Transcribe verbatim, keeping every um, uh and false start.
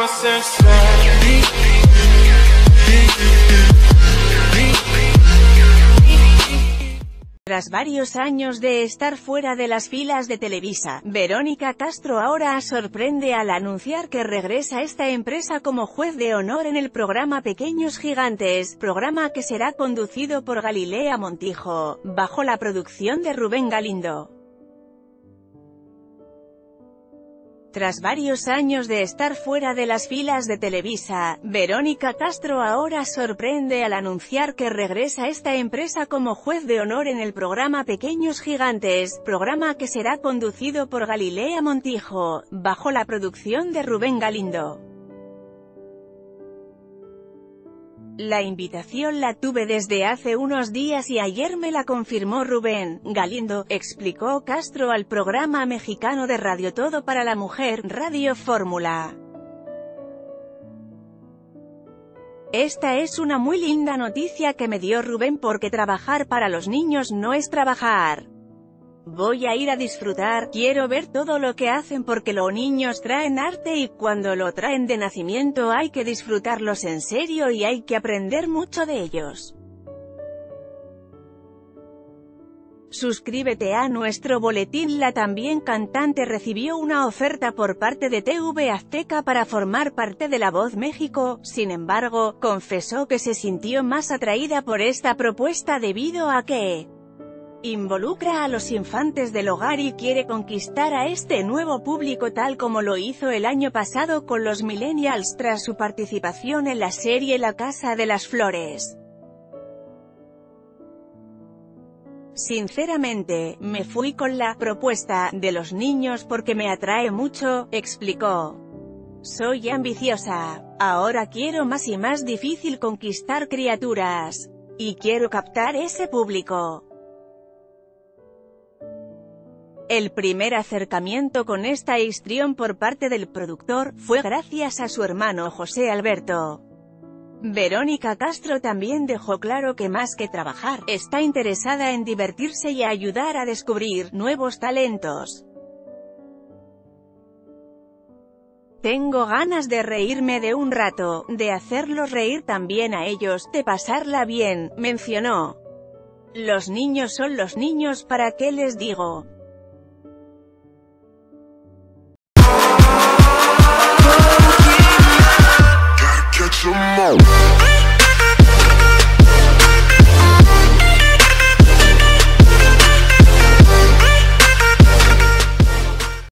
Tras varios años de estar fuera de las filas de Televisa, Verónica Castro ahora sorprende al anunciar que regresa a esta empresa como juez de honor en el programa Pequeños Gigantes, programa que será conducido por Galilea Montijo, bajo la producción de Rubén Galindo. Tras varios años de estar fuera de las filas de Televisa, Verónica Castro ahora sorprende al anunciar que regresa a esta empresa como juez de honor en el programa Pequeños Gigantes, programa que será conducido por Galilea Montijo, bajo la producción de Rubén Galindo. La invitación la tuve desde hace unos días y ayer me la confirmó Rubén Galindo, explicó Castro al programa mexicano de radio Todo para la Mujer, Radio Fórmula. Esta es una muy linda noticia que me dio Rubén porque trabajar para los niños no es trabajar. Voy a ir a disfrutar, quiero ver todo lo que hacen porque los niños traen arte y cuando lo traen de nacimiento hay que disfrutarlos en serio y hay que aprender mucho de ellos. Suscríbete a nuestro boletín. La también cantante recibió una oferta por parte de T V Azteca para formar parte de La Voz México, sin embargo, confesó que se sintió más atraída por esta propuesta debido a que involucra a los infantes del hogar y quiere conquistar a este nuevo público tal como lo hizo el año pasado con los millennials tras su participación en la serie La Casa de las Flores. Sinceramente, me fui con la propuesta de los niños porque me atrae mucho, explicó. Soy ambiciosa. Ahora quiero más y más difícil conquistar criaturas. Y quiero captar ese público. El primer acercamiento con esta histrión por parte del productor, fue gracias a su hermano José Alberto. Verónica Castro también dejó claro que más que trabajar, está interesada en divertirse y ayudar a descubrir nuevos talentos. Tengo ganas de reírme de un rato, de hacerlos reír también a ellos, de pasarla bien, mencionó. Los niños son los niños, ¿para qué les digo?